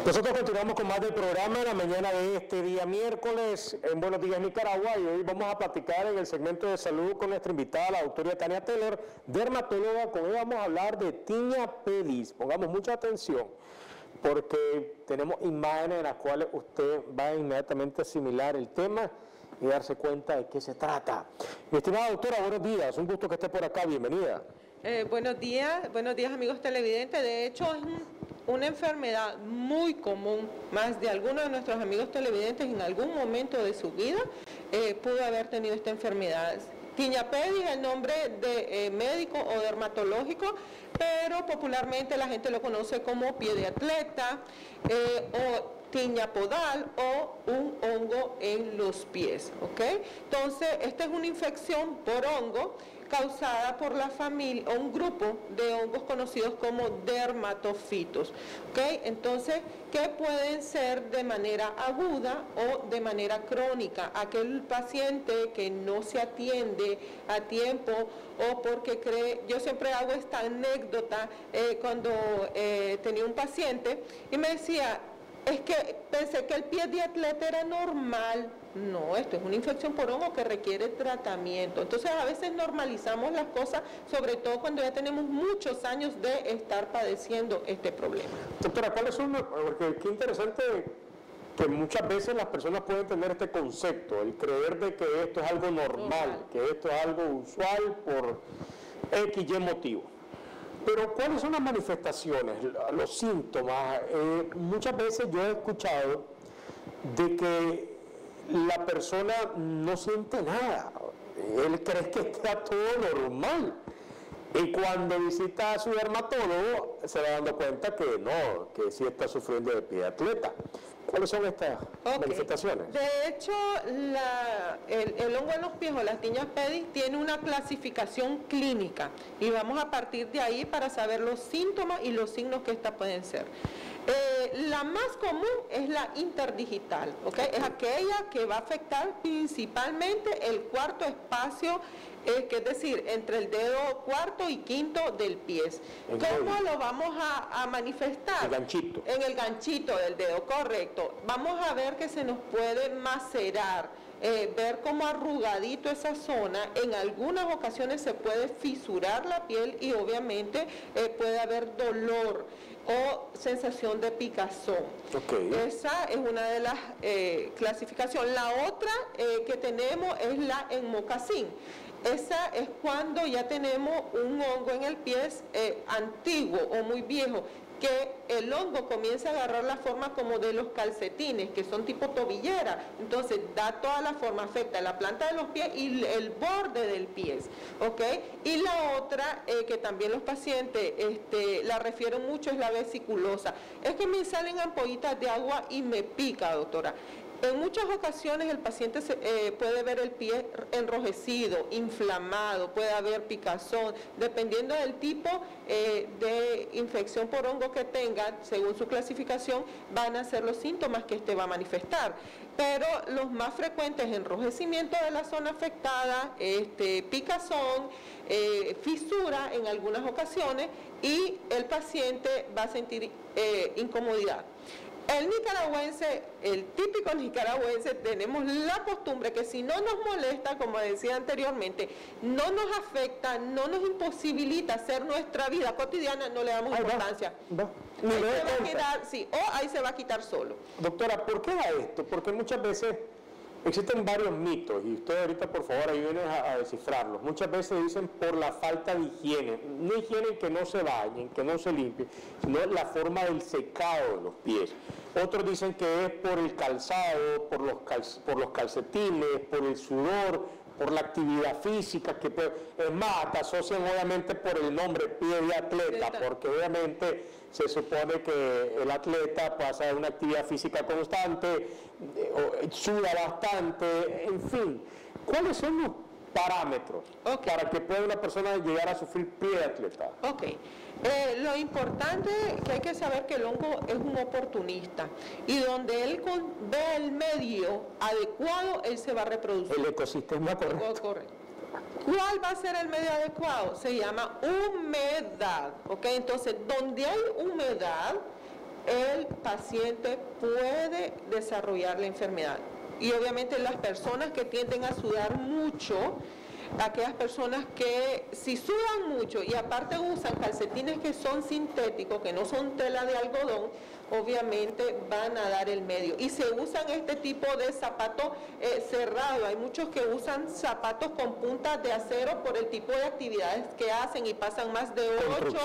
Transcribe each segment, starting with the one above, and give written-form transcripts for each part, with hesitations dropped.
Nosotros continuamos con más del programa en la mañana de este día miércoles en Buenos Días Nicaragua, y hoy vamos a platicar en el segmento de salud con nuestra invitada, la doctora Tania Teller, dermatóloga. Con ella vamos a hablar de tinea pedis. Pongamos mucha atención porque tenemos imágenes en las cuales usted va a inmediatamente asimilar el tema y darse cuenta de qué se trata. Mi estimada doctora, buenos días, un gusto que esté por acá, bienvenida. Buenos días amigos televidentes. De hecho es una enfermedad muy común. Más de algunos de nuestros amigos televidentes en algún momento de su vida pudo haber tenido esta enfermedad. Tinea pedis es el nombre de médico o dermatológico, pero popularmente la gente lo conoce como pie de atleta o tinea podal o un hongo en los pies, ¿ok? Entonces, esta es una infección por hongo causada por la familia o un grupo de hongos conocidos como dermatofitos, ¿ok? Entonces, que pueden ser de manera aguda o de manera crónica. Aquel paciente que no se atiende a tiempo o porque cree, yo siempre hago esta anécdota cuando tenía un paciente y me decía, es que pensé que el pie de atleta era normal. No, esto es una infección por hongo que requiere tratamiento. Entonces a veces normalizamos las cosas, sobre todo cuando ya tenemos muchos años de estar padeciendo este problema. Doctora, ¿cuáles son? Porque qué interesante que muchas veces las personas pueden tener este concepto, el creer de que esto es algo normal, que esto es algo usual por X, Y motivo. Pero ¿cuáles son las manifestaciones, los síntomas? Muchas veces yo he escuchado de que la persona no siente nada, él cree que está todo normal, y cuando visita a su dermatólogo se va dando cuenta que no, que sí está sufriendo de pie de atleta. ¿Cuáles son estas manifestaciones? De hecho, el hongo en los pies o las tinea pedis tiene una clasificación clínica y vamos a partir de ahí para saber los síntomas y los signos que estas pueden ser. La más común es la interdigital, ¿okay? Es aquella que va a afectar principalmente el cuarto espacio, que es decir, entre el dedo cuarto y quinto del pie. ¿Cómo lo vamos a manifestar? El ganchito. En el ganchito del dedo, correcto. Vamos a ver que se nos puede macerar, ver como arrugadito esa zona. En algunas ocasiones se puede fisurar la piel y obviamente puede haber dolor o sensación de picazón. Okay. Esa es una de las clasificaciones. La otra que tenemos es la en mocasín. Esa es cuando ya tenemos un hongo en el pie antiguo o muy viejo, que el hongo comienza a agarrar la forma como de los calcetines, que son tipo tobillera. Entonces da toda la forma, afecta la planta de los pies y el borde del pie, ¿ok? Y la otra que también los pacientes la refieren mucho es la vesiculosa. Es que me salen ampollitas de agua y me pica, doctora. En muchas ocasiones el paciente puede ver el pie enrojecido, inflamado, puede haber picazón, dependiendo del tipo de infección por hongo que tenga, según su clasificación, van a ser los síntomas que va a manifestar. Pero los más frecuentes, enrojecimiento de la zona afectada, picazón, fisura en algunas ocasiones, y el paciente va a sentir incomodidad. El nicaragüense, el típico nicaragüense, tenemos la costumbre que si no nos molesta, como decía anteriormente, no nos afecta, no nos imposibilita hacer nuestra vida cotidiana, no le damos importancia. Ahí se va a quedar, sí, o ahí se va a quitar solo. Doctora, ¿por qué da esto? Porque muchas veces existen varios mitos y usted ahorita por favor ayúdenos a descifrarlos. Muchas veces dicen por la falta de higiene, no higiene que no se bañen, que no se limpien, sino la forma del secado de los pies. Otros dicen que es por el calzado, por los calcetines, por el sudor, por la actividad física, que es más, hasta asocian obviamente por el nombre pie de atleta, porque obviamente se supone que el atleta pasa de una actividad física constante, suda bastante, en fin. ¿Cuáles son los parámetros para que pueda una persona llegar a sufrir pie de atleta? Lo importante que hay que saber que el hongo es un oportunista y donde él ve el medio adecuado, él se va a reproducir. El ecosistema correcto. ¿Cuál va a ser el medio adecuado? Se llama humedad, ¿ok? Entonces, donde hay humedad, el paciente puede desarrollar la enfermedad. Y obviamente las personas que tienden a sudar mucho, aquellas personas que si sudan mucho y aparte usan calcetines que son sintéticos, que no son tela de algodón, obviamente van a dar el medio. Y se usan este tipo de zapato cerrado. Hay muchos que usan zapatos con puntas de acero por el tipo de actividades que hacen y pasan más de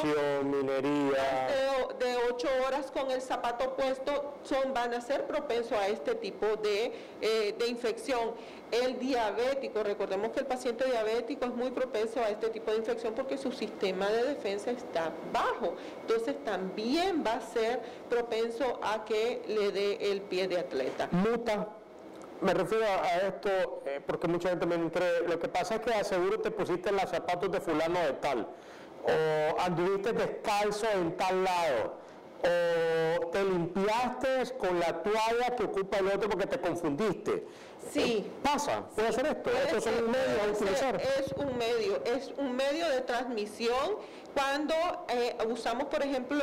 8 horas con el zapato puesto, van a ser propensos a este tipo de infección. El diabético, recordemos que el paciente diabético es muy propenso a este tipo de infección porque su sistema de defensa está bajo. Entonces también va a ser propenso a que le dé el pie de atleta. Muta, me refiero a esto porque mucha gente me cree, lo que pasa es que aseguro te pusiste los zapatos de fulano de tal, o anduviste descalzo en tal lado, o te limpiaste con la toalla que ocupa el otro porque te confundiste. Sí. Pasa, puede ser esto. Estos son un medio a utilizar. Es un medio de transmisión cuando usamos, por ejemplo,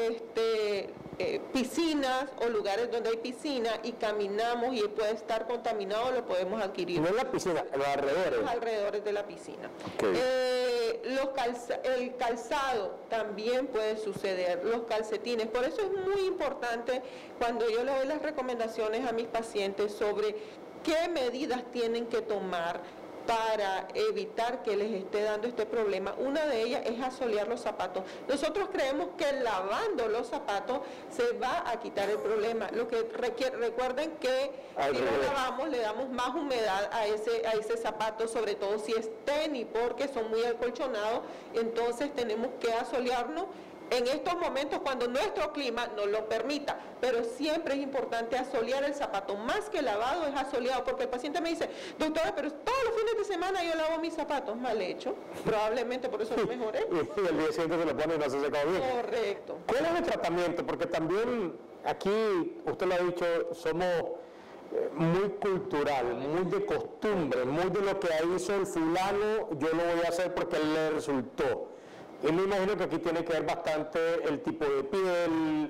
piscinas o lugares donde hay piscina y caminamos y puede estar contaminado, lo podemos adquirir. No en la piscina, en los alrededores. Los alrededores de la piscina. Okay. El calzado también puede suceder, los calcetines. Por eso es muy importante cuando yo le doy las recomendaciones a mis pacientes sobre qué medidas tienen que tomar para evitar que les esté dando este problema. Una de ellas es asolear los zapatos. Nosotros creemos que lavando los zapatos se va a quitar el problema. Lo que recuerden que si lo lavamos le damos más humedad a ese zapato, sobre todo si es tenis, porque son muy acolchonados, entonces tenemos que asolearnos en estos momentos cuando nuestro clima nos lo permita, pero siempre es importante asolear el zapato, más que lavado es asoleado, porque el paciente me dice, doctora, pero todos los fines de semana yo lavo mis zapatos. Mal hecho, probablemente por eso no mejoré. Y el día siguiente se lo pone y no se seca bien. Correcto. ¿Cuál es el tratamiento? Porque también aquí, usted lo ha dicho, somos muy cultural, muy de costumbre, muy de lo que hizo el fulano, yo lo voy a hacer porque le resultó. Y me imagino que aquí tiene que ver bastante el tipo de piel,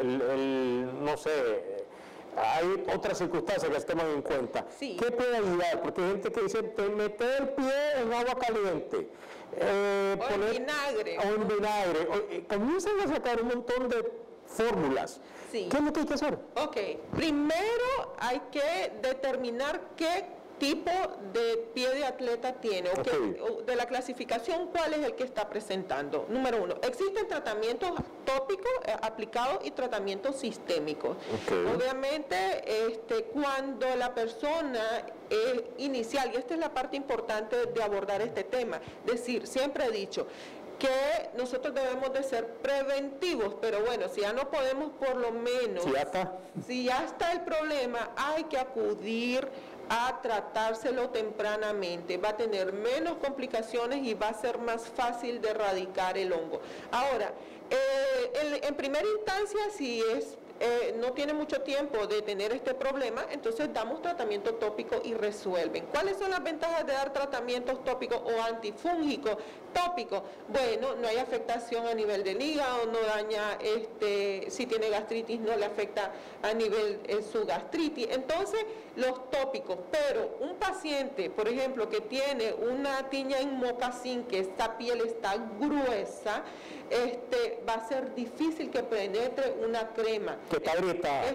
no sé, hay otras circunstancias que se toman en cuenta. Sí. ¿Qué puede ayudar? Porque hay gente que dice, meter el pie en agua caliente. O en vinagre. O en vinagre. Comienzan a sacar un montón de fórmulas. Sí. ¿Qué es lo que hay que hacer? Ok, primero hay que determinar qué tipo de pie de atleta tiene, de la clasificación, cuál es el que está presentando. Número 1, existen tratamientos tópicos aplicados y tratamientos sistémicos. Obviamente, cuando la persona inicial, y esta es la parte importante de abordar este tema, es decir, siempre he dicho que nosotros debemos de ser preventivos, pero bueno, si ya no podemos, por lo menos, si ya está el problema, hay que acudir a tratárselo tempranamente, va a tener menos complicaciones y va a ser más fácil de erradicar el hongo. Ahora, en primera instancia, si no tiene mucho tiempo de tener este problema, entonces damos tratamiento tópico y resuelven. ¿Cuáles son las ventajas de dar tratamientos tópicos o antifúngicos tópicos? Bueno, no hay afectación a nivel del hígado, no daña, si tiene gastritis no le afecta a nivel su gastritis. Entonces, los tópicos, pero un paciente, por ejemplo, que tiene una tiña en mocasín, que esta piel está gruesa, va a ser difícil que penetre una crema. Que está agrietada.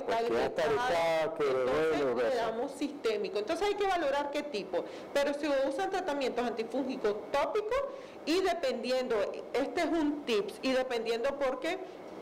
Entonces le damos sistémico. Entonces hay que valorar qué tipo. Pero si usan tratamientos antifúngicos tópicos y dependiendo, este es un tips, y dependiendo porque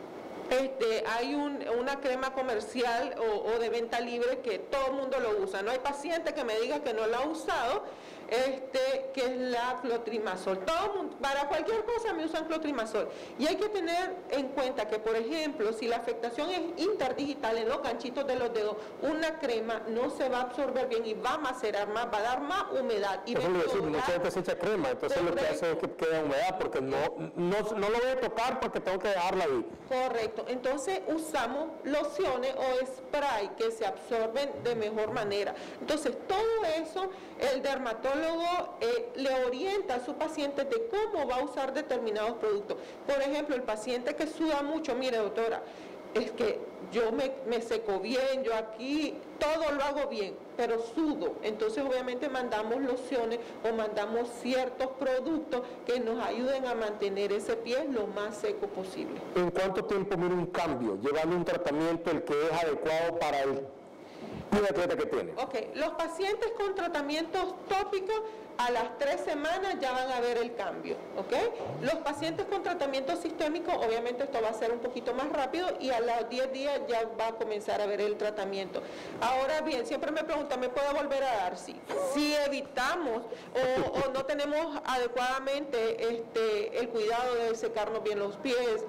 hay una crema comercial o de venta libre que todo el mundo lo usa. No hay paciente que me diga que no la ha usado, que es la clotrimazol. Todo mundo, para cualquier cosa me usan clotrimazol. Y hay que tener en cuenta que, por ejemplo, si la afectación es interdigital en los ganchitos de los dedos, una crema no se va a absorber bien y va a macerar más, va a dar más humedad. Y eso le decir, mucha gente se echa crema, entonces lo que hace es que queda humedad porque no lo voy a tocar porque tengo que dejarla ahí. Correcto. Entonces usamos lociones o spray que se absorben de mejor manera. Entonces todo eso el dermatólogo le orienta a su paciente de cómo va a usar determinados productos. Por ejemplo, el paciente que suda mucho, mire doctora, es que yo me seco bien, yo aquí todo lo hago bien, pero sudo. Entonces obviamente mandamos lociones o mandamos ciertos productos que nos ayuden a mantener ese pie lo más seco posible. ¿En cuánto tiempo mira un cambio, llevando un tratamiento el que es adecuado para el atleta que tiene? Ok, los pacientes con tratamientos tópicos a las 3 semanas ya van a ver el cambio, ¿ok? Los pacientes con tratamiento sistémico, obviamente esto va a ser un poquito más rápido y a los 10 días ya va a comenzar a ver el tratamiento. Ahora bien, siempre me preguntan, ¿me puedo volver a dar? Sí. Si evitamos o no tenemos adecuadamente el cuidado de secarnos bien los pies,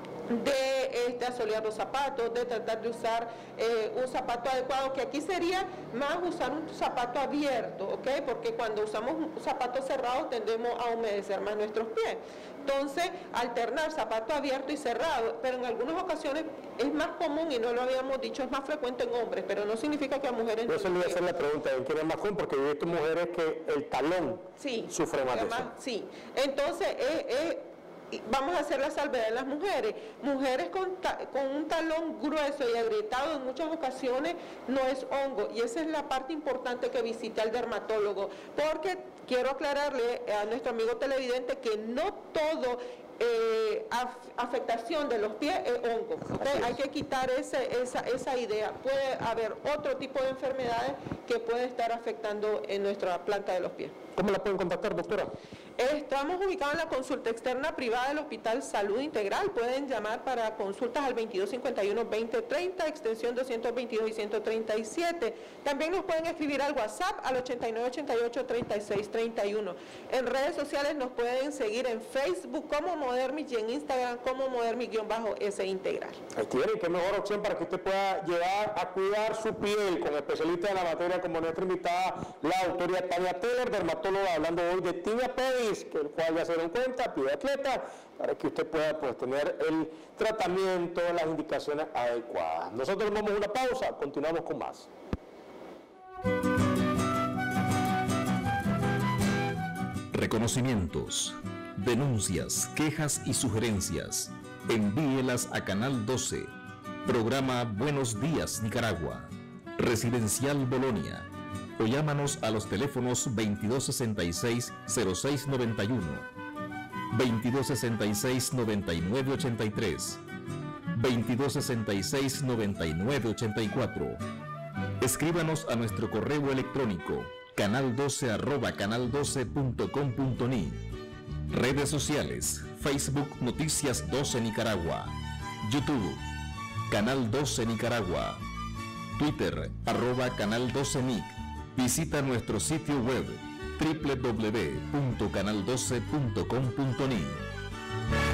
de asolear los zapatos, de tratar de usar un zapato adecuado, que aquí sería más usar un zapato abierto, ¿ok? Porque cuando usamos zapatos cerrados tendemos a humedecer más nuestros pies. Entonces, alternar zapato abierto y cerrado, pero en algunas ocasiones es más común, y no lo habíamos dicho, es más frecuente en hombres, pero no significa que a mujeres no. Yo se le voy a hacer la pregunta, ¿quién es más común? Porque yo he visto mujeres que el talón sufre más de eso. Sí, entonces vamos a hacer la salvedad en las mujeres. Mujeres con un talón grueso y agrietado en muchas ocasiones no es hongo, y esa es la parte importante que visite al dermatólogo, porque quiero aclararle a nuestro amigo televidente que no todo afectación de los pies es hongo, ¿okay? Hay que quitar esa idea. Puede haber otro tipo de enfermedades que puede estar afectando en nuestra planta de los pies. ¿Cómo la pueden contactar, doctora? Estamos ubicados en la consulta externa privada del Hospital Salud Integral. Pueden llamar para consultas al 2251-2030, extensión 222 y 137. También nos pueden escribir al WhatsApp al 8988-3631. En redes sociales nos pueden seguir en Facebook como Modermic y en Instagram como Modermic-S Integral. Ahí tiene, qué mejor opción para que usted pueda llevar a cuidar su piel con especialistas en la materia como nuestra invitada, la doctora Tania Teller, dermatóloga, hablando hoy de tibia pedis, que el cual ya se dieron cuenta, pide atleta, para que usted pueda tener el tratamiento, las indicaciones adecuadas. Nosotros vamos a una pausa, continuamos con más. Reconocimientos, denuncias, quejas y sugerencias. Envíelas a Canal 12, programa Buenos Días Nicaragua, Residencial Bolonia, o llámanos a los teléfonos 2266-0691, 2266-9983, 2266-9984. Escríbanos a nuestro correo electrónico canal12@canal12.com.ni. Redes sociales: Facebook Noticias 12 Nicaragua, YouTube Canal 12 Nicaragua, Twitter @Canal 12 Nic. Visita nuestro sitio web www.canal12.com.ni.